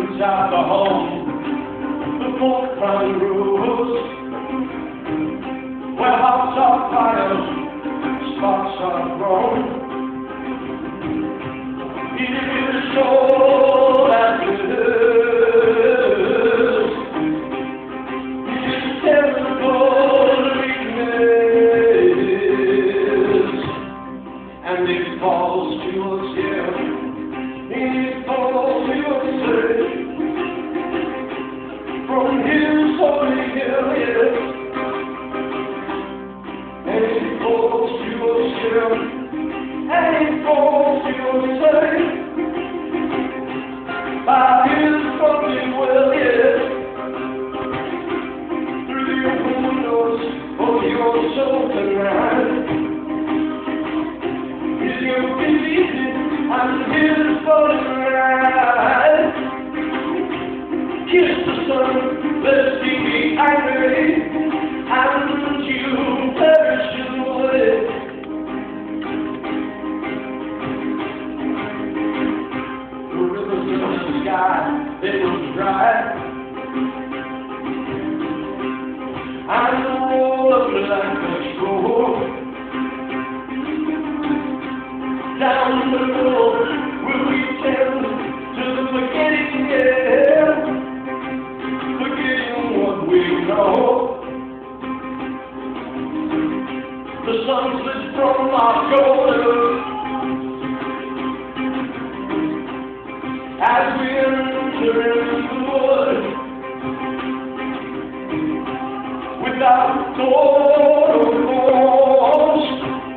inside the home, the forefront rules, where hearts are fires, sparks are thrown. It is so that it is. It is terrible weakness, and it falls to us here. It falls to us from His holy hill, yes. And it falls to us here, and it falls to us by His perfect will, yes. Through the open windows of your soul tonight, His yoke is easy and His burden light. Kiss the sun, lest He be angry, and you perish in the way. The rivers of the sky, they will dry, and the roll of the blackness roll down the road. Will we tend to the beginning, yeah, forgetting what we know? The sun slips from our shoulders as we enter into the wood without thought or force,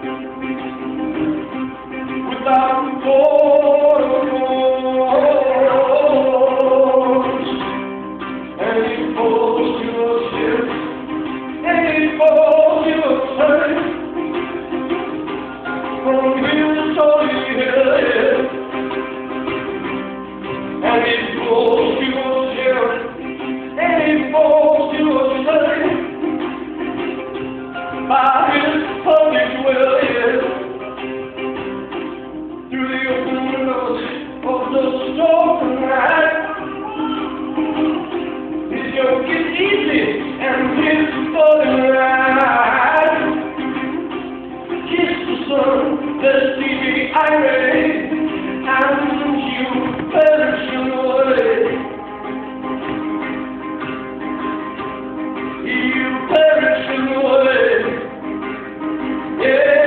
without thought or force. And it falls to us here, and it falls to us here, from His holy hill, and it falls to us here, and it falls to us here, by His perfect will, yes. Through the open windows of the storm night, His yoke is easy and His burden light. Kiss the sun, lest He be angry, and you perish in the way. You perish in the way. Yeah.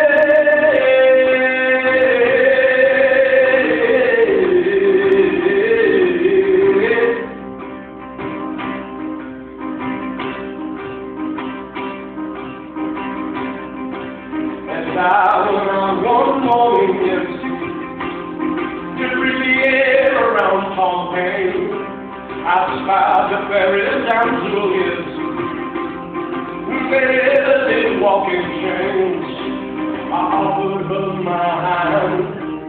And I went on one morning, yes, to breathe the air around Pompeii. I spied the fairy damsel, yes, who fed in walking chains. I offered her my hand,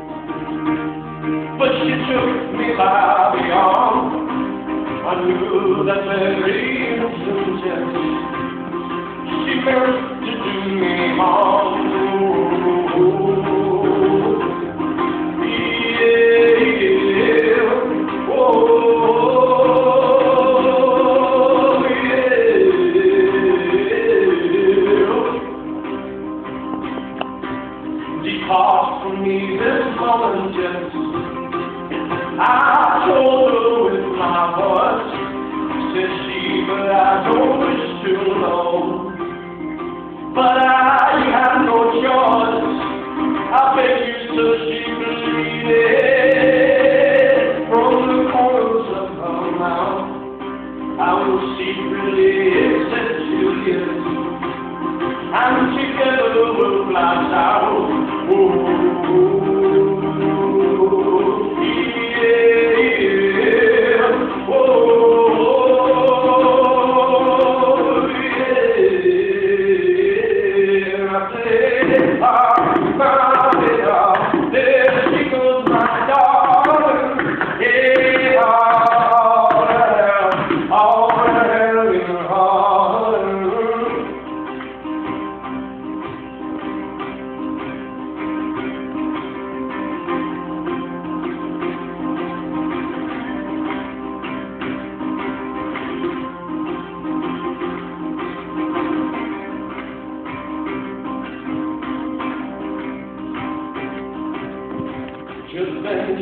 but she took me by the arm. I knew that very innocent, yes, she meant to do me harm. Depart from me this moment, yes. I told her with my voice, said she, but I don't wish to know. But I have no choice. I beg you, sir, she pleaded. From the corners of her mouth, I will secretly accept you, yes, and together we'll fly south.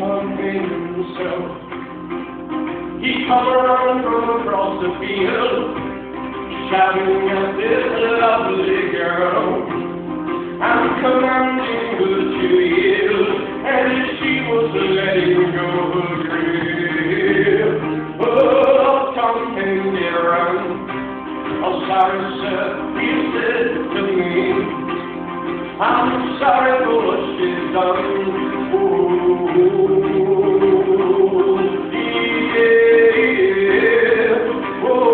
Tom Paine himself. He come around from across the field, shouting at this lovely girl, and commanding her to yield, and she was letting go her grill. Oh, Tom Paine did run. Oh, sorry, sir, he said to me, I'm sorry for what she's done. Ooh, yeah, oh,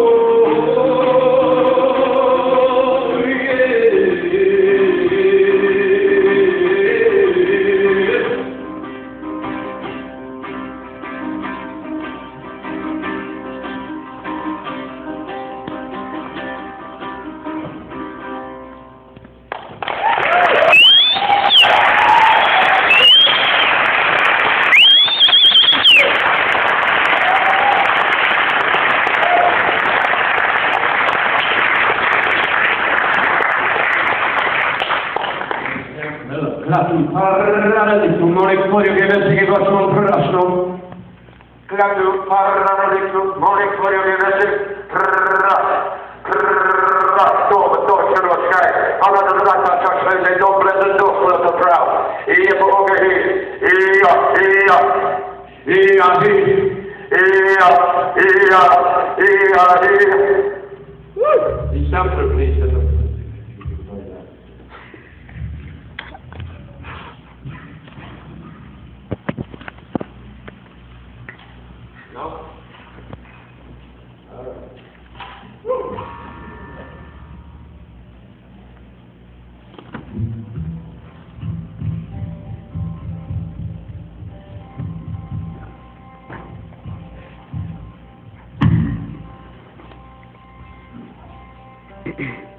Klatu paralelicu, molekorio che versi che possono prorasno. Klatu paralelicu, molekorio che versi to się rozkaj, ale to taka czas będzie dobre, to to praw. I je pomogę I sam przepraszam. No? All right.